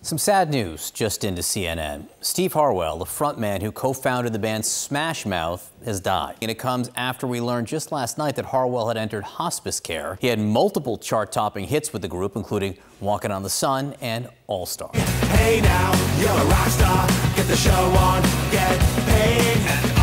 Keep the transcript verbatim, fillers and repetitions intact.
Some sad news just into C N N. Steve Harwell, the frontman who co-founded the band Smash Mouth, has died. And it comes after we learned just last night that Harwell had entered hospice care. He had multiple chart-topping hits with the group, including Walking on the Sun and All Star. Hey now, you're a rock star. Get the show on, get paid.